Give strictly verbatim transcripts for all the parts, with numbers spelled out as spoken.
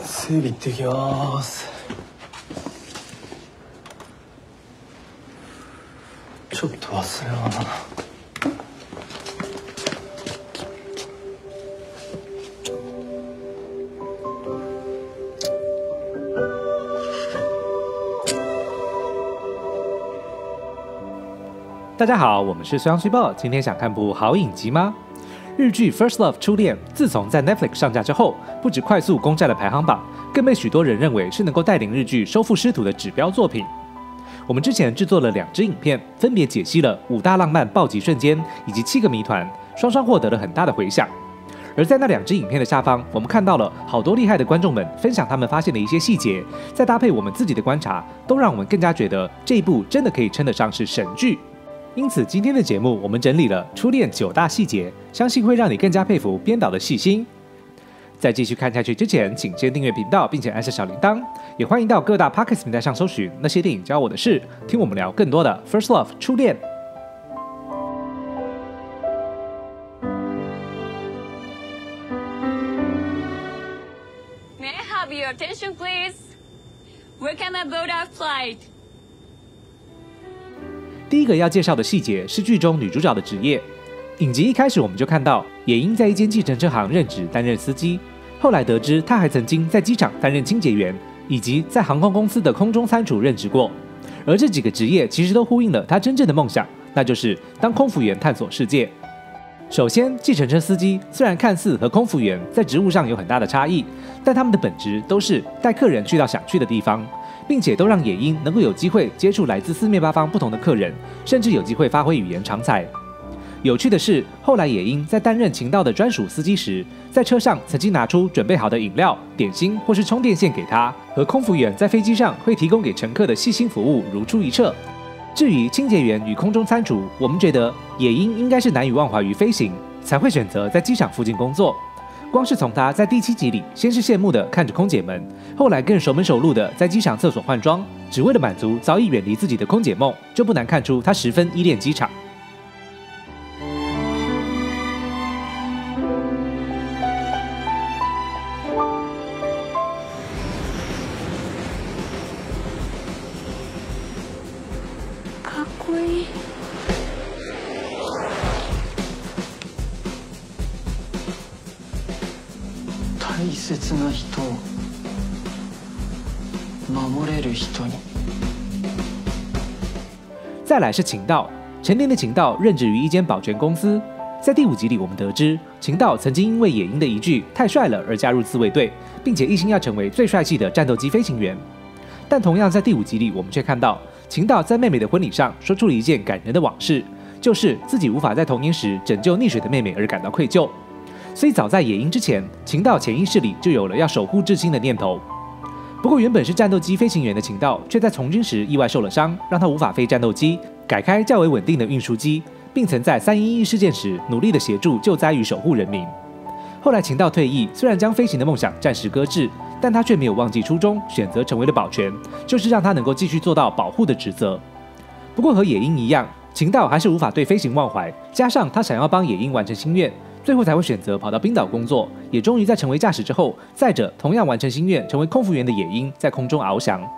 整理行ってきます。ちょっと忘れ物な。 大家好，我们是随阳随报。今天想看部好影集吗？日剧《First Love》初恋，自从在 Netflix 上架之后，不止快速攻占了排行榜，更被许多人认为是能够带领日剧收复失土的指标作品。我们之前制作了两支影片，分别解析了五大浪漫暴击瞬间以及七个谜团，双双获得了很大的回响。而在那两支影片的下方，我们看到了好多厉害的观众们分享他们发现的一些细节，再搭配我们自己的观察，都让我们更加觉得这一部真的可以称得上是神剧。因此，今天的节目我们整理了初恋九大细节，相信会让你更加佩服编导的细心。在继续看下去之前，请先订阅频道，并且按下小铃铛，也欢迎到各大 Podcast 平台上搜寻那些电影教我的事，听我们聊更多的 First Love 初恋。 May I have your attention, please? Where can I board our flight? 第一个要介绍的细节是剧中女主角的职业。影集一开始我们就看到野樱在一间计程车行任职，担任司机。后来得知她还曾经在机场担任清洁员，以及在航空公司的空中餐厨任职过。而这几个职业其实都呼应了她真正的梦想，那就是当空服员探索世界。首先，计程车司机虽然看似和空服员在职务上有很大的差异，但他们的本质都是带客人去到想去的地方，并且都让野樱能够有机会接触来自四面八方不同的客人，甚至有机会发挥语言长才。有趣的是，后来野樱在担任勤道的专属司机时，在车上曾经拿出准备好的饮料、点心或是充电线给他，和空服员在飞机上会提供给乘客的细心服务如出一辙。至于清洁员与空中餐厨，我们觉得野樱应该是难以忘怀于飞行，才会选择在机场附近工作。光是从他在第七集里先是羡慕的看着空姐们，后来更熟门熟路的在机场厕所换装，只为了满足早已远离自己的空姐梦，就不难看出他十分依恋机场。 かっこいい。 大切な人を守れる人に。 再来是勤道，成年的勤道任职于一间保全公司。在第五集里，我们得知勤道曾经因为野樱的一句“太帅了”而加入自卫队，并且一心要成为最帅气的战斗机飞行员。但同样在第五集里，我们却看到勤道在妹妹的婚礼上说出了一件感人的往事，就是自己无法在童年时拯救溺水的妹妹而感到愧疚。所以早在野樱之前，勤道潜意识里就有了要守护至亲的念头。不过原本是战斗机飞行员的勤道，却在从军时意外受了伤，让他无法飞战斗机，改开较为稳定的运输机，并曾在三一一事件时努力的协助救灾与守护人民。后来勤道退役，虽然将飞行的梦想暂时搁置，但他却没有忘记初衷，选择成为了保全，就是让他能够继续做到保护的职责。不过和野樱一样，勤道还是无法对飞行忘怀，加上他想要帮野樱完成心愿，最后才会选择跑到冰岛工作，也终于在成为驾驶之后，载着同样完成心愿、成为空服员的野樱在空中翱翔。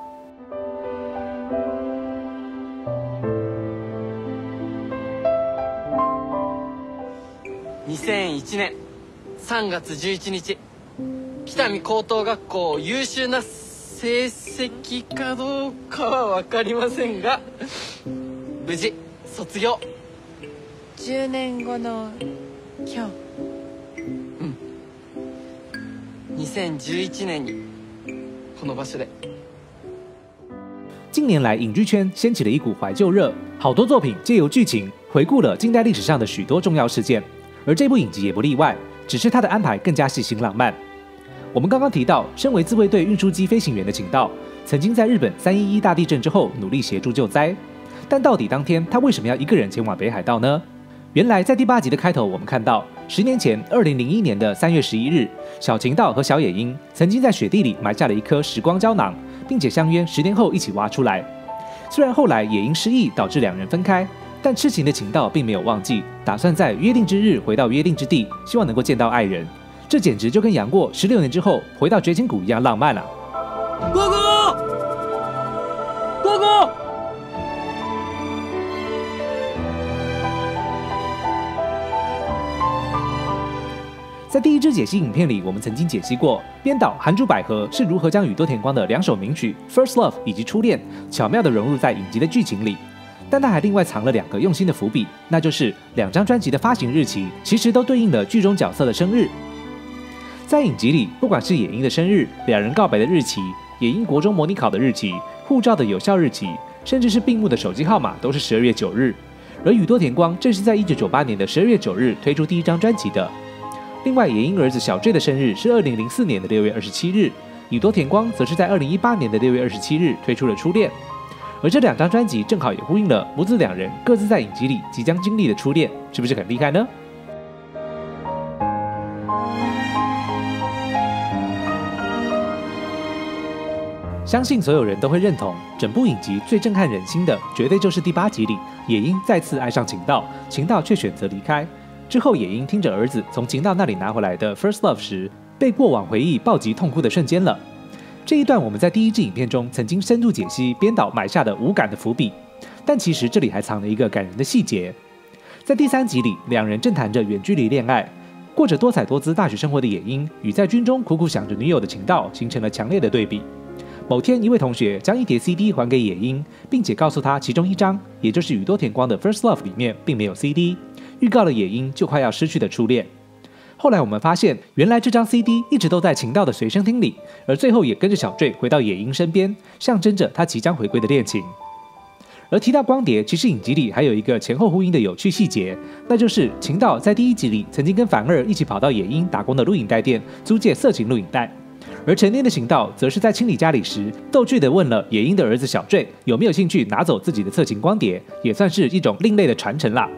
にせんいちねんさんがつじゅういちにち、北見高等学校優秀な成績かどうかは分かりませんが、無事卒業。 じゅうねんごの今日。 にせんじゅういちねんにこの場所で。 近年来，影剧圈掀起了一股怀旧热，好多作品借由剧情回顾了近代历史上的许多重要事件，而这部影集也不例外，只是它的安排更加细心浪漫。我们刚刚提到，身为自卫队运输机飞行员的勤道，曾经在日本三一一大地震之后努力协助救灾，但到底当天他为什么要一个人前往北海道呢？原来在第八集的开头，我们看到十年前，二零零一年的三月十一日，小勤道和小野樱曾经在雪地里埋下了一颗时光胶囊，并且相约十年后一起挖出来。虽然后来野樱失忆导致两人分开，但痴情的勤道并没有忘记，打算在约定之日回到约定之地，希望能够见到爱人。 这简直就跟杨过十六年之后回到绝情谷一样浪漫啊！ 哥哥，哥哥。 在第一支解析影片里，我们曾经解析过编导韩珠百合是如何将宇多田光的两首名曲《First Love》以及《初恋》巧妙地融入在影集的剧情里。但他还另外藏了两个用心的伏笔，那就是两张专辑的发行日期其实都对应了剧中角色的生日。在影集里，不管是野樱的生日、两人告白的日期、野樱国中模拟考的日期、护照的有效日期，甚至是病木的手机号码都是十二月九日。而宇多田光正是在一九九八年的十二月九日推出第一张专辑的。另外，野樱儿子小坠的生日是二零零四年的六月二十七日，宇多田光则是在二零一八年的六月二十七日推出了《初恋》，而这两张专辑正好也呼应了母子两人各自在影集里即将经历的初恋，是不是很厉害呢？相信所有人都会认同，整部影集最震撼人心的，绝对就是第八集里野樱再次爱上晴道，晴道却选择离开。之后，野樱听着儿子从晴道那里拿回来的 First Love 时，被过往回忆暴击痛哭的瞬间了。这一段我们在第一支影片中曾经深度解析编导埋下的无感的伏笔，但其实这里还藏了一个感人的细节。在第三集里，两人正谈着远距离恋爱，过着多彩多姿大学生活的野樱与在军中苦苦想着女友的晴道形成了强烈的对比。某天，一位同学将一叠 C D 还给野樱，并且告诉他其中一张，也就是宇多田光的 First Love 里面并没有 C D， 预告了野樱就快要失去的初恋。后来我们发现，原来这张 C D 一直都在晴道的随身听里，而最后也跟着小坠回到野樱身边，象征着他即将回归的恋情。而提到光碟，其实影集里还有一个前后呼应的有趣细节，那就是晴道在第一集里曾经跟凡二一起跑到野樱打工的录影带店租借色情录影带，而成年的晴道则是在清理家里时，逗趣地问了野樱的儿子小坠有没有兴趣拿走自己的色情光碟，也算是一种另类的传承啦。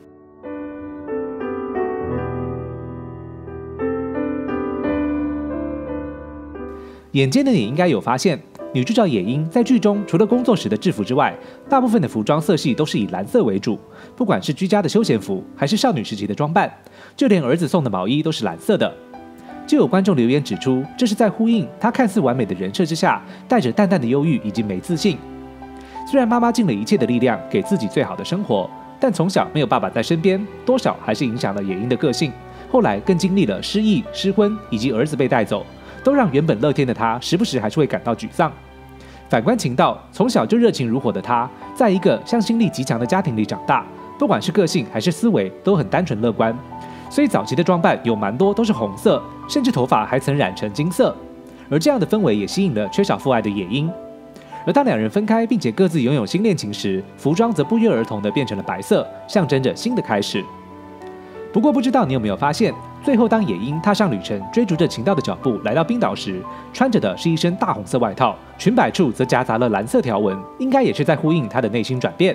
眼尖的你应该有发现，女主角野樱在剧中除了工作时的制服之外，大部分的服装色系都是以蓝色为主，不管是居家的休闲服，还是少女时期的装扮，就连儿子送的毛衣都是蓝色的。就有观众留言指出，这是在呼应她看似完美的人设之下，带着淡淡的忧郁以及没自信。虽然妈妈尽了一切的力量给自己最好的生活，但从小没有爸爸在身边，多少还是影响了野樱的个性。后来更经历了失忆、失婚以及儿子被带走，都让原本乐天的他时不时还是会感到沮丧。反观晴道，从小就热情如火的他，在一个向心力极强的家庭里长大，不管是个性还是思维都很单纯乐观，所以早期的装扮有蛮多都是红色，甚至头发还曾染成金色。而这样的氛围也吸引了缺少父爱的野樱。而当两人分开并且各自拥有新恋情时，服装则不约而同地变成了白色，象征着新的开始。不过不知道你有没有发现，最后当野樱踏上旅程，追逐着晴道的脚步来到冰岛时，穿着的是一身大红色外套，裙摆处则夹杂了蓝色条纹，应该也是在呼应她的内心转变。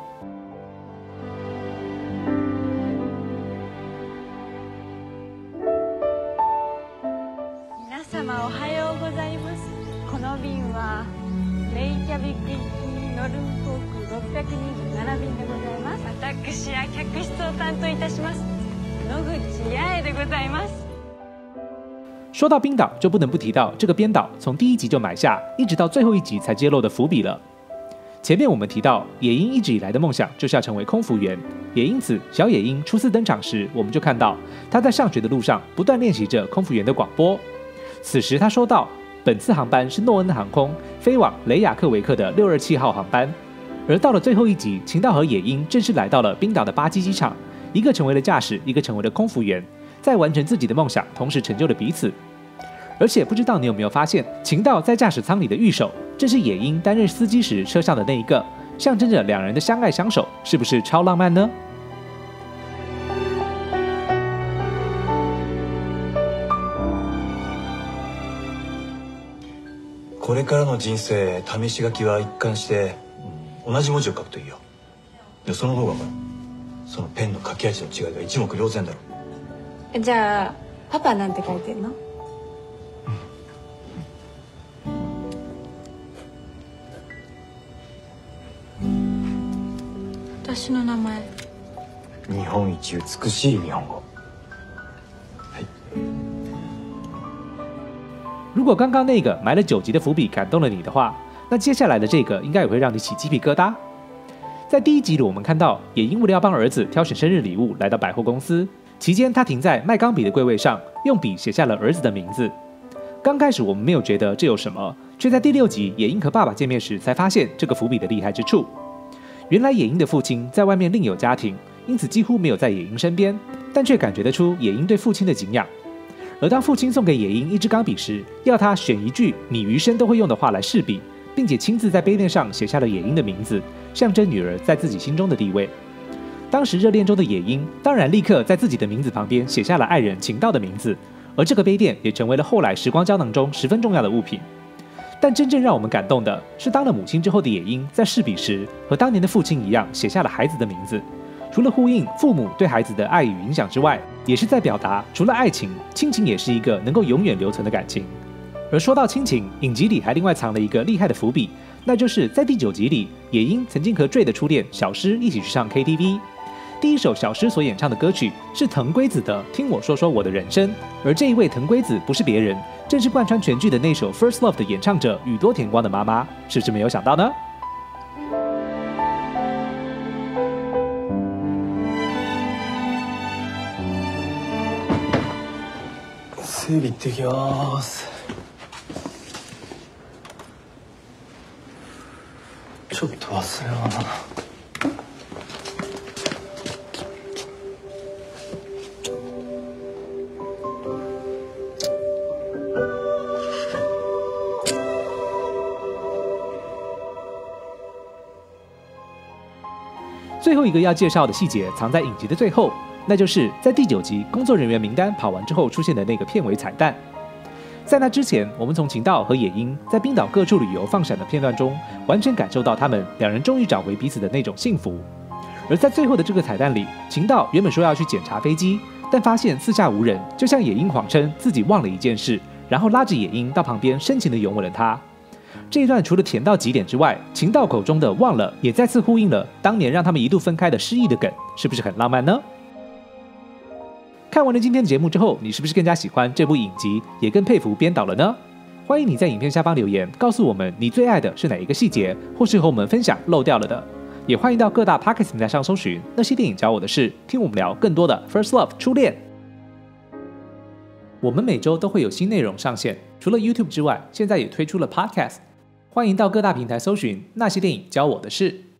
皆様おはようございます。この便はレイキャビック行きノルン航空ろっぴゃくにじゅうなな便でございます。私は客室を担当いたします野口八重でございます。 说到冰岛，就不能不提到这个编导从第一集就埋下，一直到最后一集才揭露的伏笔了。前面我们提到，野樱一直以来的梦想就是要成为空服员，也因此，小野樱初次登场时，我们就看到她在上学的路上不断练习着空服员的广播。此时她说道，本次航班是诺恩航空飞往雷雅克维克的六二七号航班。而到了最后一集，晴道和野樱正式来到了冰岛的巴基机场，一个成为了驾驶，一个成为了空服员，在完成自己的梦想，同时成就了彼此。而且不知道你有没有发现，晴道在驾驶舱里的御手，正是野樱担任司机时车上的那一个，象征着两人的相爱相守，是不是超浪漫呢？ これからの人生試し書きは一貫して同じ文字を書くといいよ。でその方がほらそのペンの書き味の違いが一目瞭然だろ。 じゃあパパなんて書いてんの？私の名前。 日本一美しい日本語。はい。 如果刚刚那个埋了九集的伏笔感动了你的话，那接下来的这个应该也会让你起鸡皮疙瘩。在第一集里，我们看到野樱为了要帮儿子挑选生日礼物，来到百货公司，期间他停在卖钢笔的柜位上，用笔写下了儿子的名字。刚开始我们没有觉得这有什么，却在第六集野樱和爸爸见面时才发现这个伏笔的厉害之处。原来野樱的父亲在外面另有家庭，因此几乎没有在野樱身边，但却感觉得出野樱对父亲的敬仰。而当父亲送给野樱一支钢笔时，要他选一句你余生都会用的话来试笔，并且亲自在杯垫上写下了野樱的名字，象征女儿在自己心中的地位。当时热恋中的野樱当然立刻在自己的名字旁边写下了爱人晴道的名字，而这个杯垫也成为了后来时光胶囊中十分重要的物品。但真正让我们感动的是，当了母亲之后的野樱在试笔时，和当年的父亲一样写下了孩子的名字。除了呼应父母对孩子的爱与影响之外，也是在表达除了爱情，亲情也是一个能够永远留存的感情。而说到亲情，影集里还另外藏了一个厉害的伏笔，那就是在第九集里，野樱曾经和坠的初恋小诗一起去唱 K T V。第一首小诗所演唱的歌曲是藤圭子的《听我说说我的人生》，而这一位藤圭子不是别人，正是贯穿全剧的那首《First Love》的演唱者宇多田光的妈妈，是不是没有想到呢？ 整理行ってきます。ちょっと忘れ物だな。 最后一个要介绍的细节藏在影集的最后，那就是在第九集工作人员名单跑完之后出现的那个片尾彩蛋。在那之前，我们从晴道和野樱在冰岛各处旅游放闪的片段中，完全感受到他们两人终于找回彼此的那种幸福。而在最后的这个彩蛋里，晴道原本说要去检查飞机，但发现四下无人，就向野樱谎称自己忘了一件事，然后拉着野樱到旁边深情地拥吻了她。这一段除了甜到极点之外，晴道口中的忘了也再次呼应了当年让他们一度分开的失忆的梗，是不是很浪漫呢？看完了今天的节目之后，你是不是更加喜欢这部影集，也更佩服编导了呢？欢迎你在影片下方留言，告诉我们你最爱的是哪一个细节，或是和我们分享漏掉了的。也欢迎到各大 Podcast 平台上搜寻那些电影教我的事，听我们聊更多的 First Love 初恋。我们每周都会有新内容上线，除了 YouTube 之外，现在也推出了 Podcast。欢迎到各大平台搜寻那些电影教我的事。